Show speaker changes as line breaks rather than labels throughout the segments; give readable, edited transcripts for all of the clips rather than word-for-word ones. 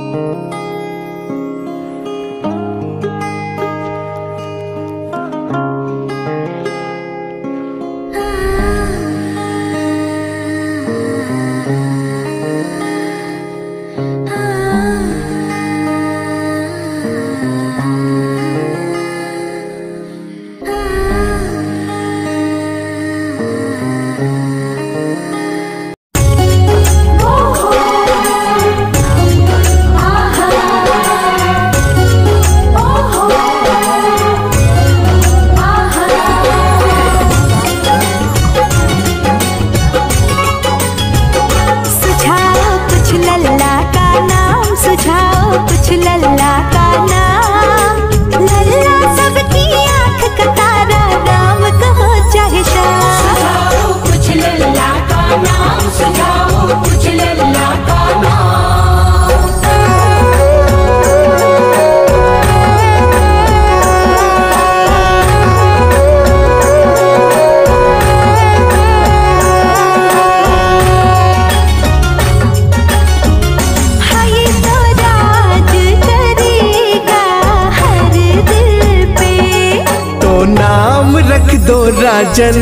राजन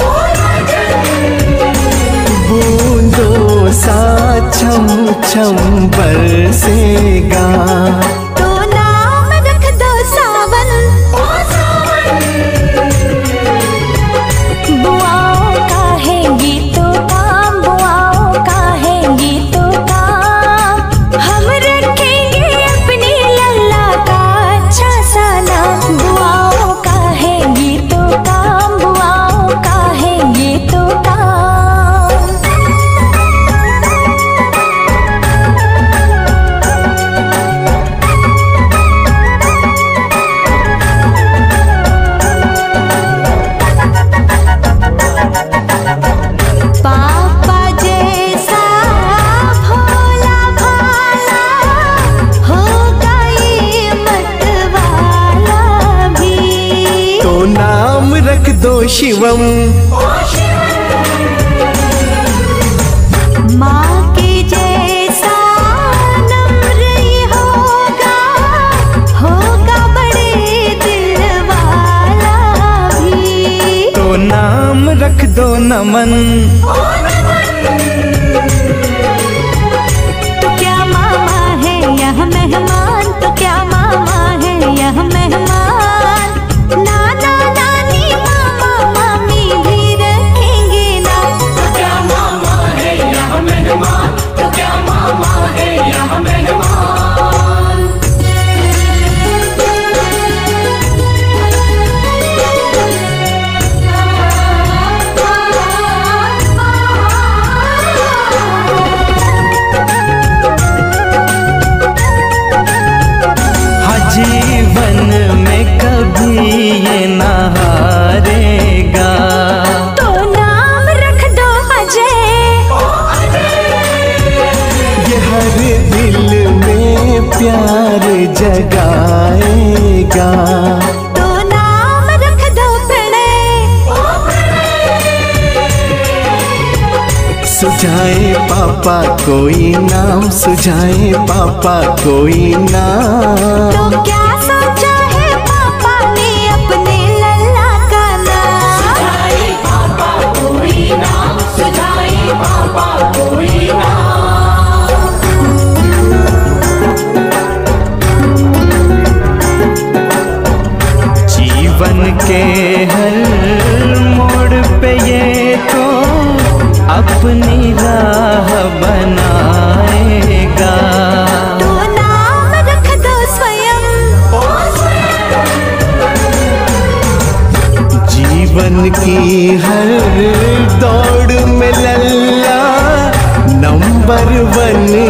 बूंदों सा छम छम बरसेगा।
तो नाम रख दो सावन, बुआओं का है गीतों काम, बुआओं का है गीतों काम। हम रखेंगे अपनी लल्ला का अच्छा सा नाम, बुआओं का है गीतों काम, बुआओं का है गीतों काम। पापा जैसा भोला भाला होगा ये मतवाला भी।
तो नाम रख दो शिवम,
माँ के जैसा नम्र ये होगा, होगा बड़े दिल वाला भी।
तो नाम रख दो नमन,
तो क्या मामा है यह मेहमान, तो क्या मामा है यह मेहमान। नाना नानी मामा मामी भी रखेंगे ना,
तो क्या मामा है यह मेहमान, तो क्या मामा है यह मेहमान।
जीवन में कभी ये ना हारेगा।
तो नाम रख दो अजय,
ये हर दिल में प्यार जगाएगा।
तो नाम रख दो प्रणय,
सुझाए पापा कोई नाम, सुझाए पापा कोई नाम।
तो क्या सोचा है पापा ने अपने लल्ला का नाम।
सुझाए पापा कोई नाम, सुझाए पापा कोई नाम।
जीवन के हर मोड़ पे ये तो अपनी राह बनाएगा।
तो नाम रख दो स्वयं,
जीवन की हर दौड़ में लल्ला नंबर 1